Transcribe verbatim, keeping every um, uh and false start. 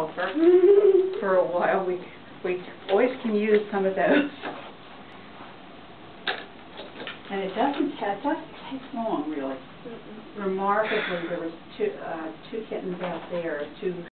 helper for a while. We we always can use some of those. And it doesn't it doesn't take long, really. Mm-mm. Remarkably, there was two uh, two kittens out there, two